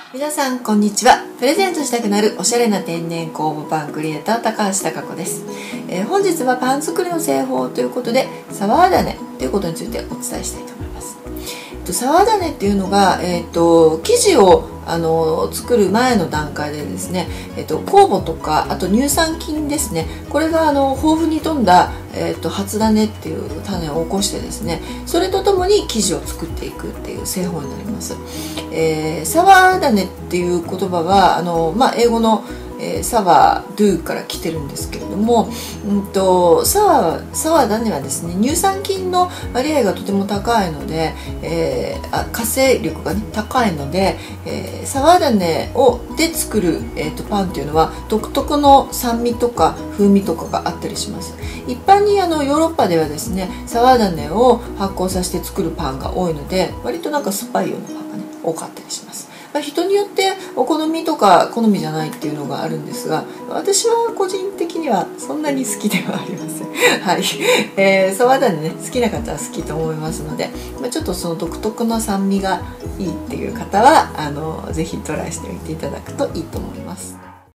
皆さんこんにちは。プレゼントしたくなるおしゃれな天然酵母パンクリエイター高橋貴子です。本日はパン作りの製法ということでサワー種ということについてお伝えしたいと思います。サワー種っていうのが、生地を作る前の段階でですね、酵母とかあと乳酸菌ですね、これが豊富に富んだ、初種っていう種を起こしてですね、それとともに生地を作っていくっていう製法になります。サワー種っていう言葉は英語のサワードゥから来てるんですけれども、サワー種はですね、乳酸菌の割合がとても高いので、活性力が、高いので、サワー種で作る、パンっていうのは独特の酸味とか風味とかがあったりします。一般にヨーロッパではですね、サワー種を発酵させて作るパンが多いので、割となんか酸っぱいようなパンが多かったりします。人によってお好みとか好みじゃないっていうのがあるんですが、私は個人的にはそんなに好きではありません。はい、サワー種ね、好きな方は好きと思いますので、ちょっとその独特の酸味がいいっていう方はぜひトライしてみていただくといいと思います。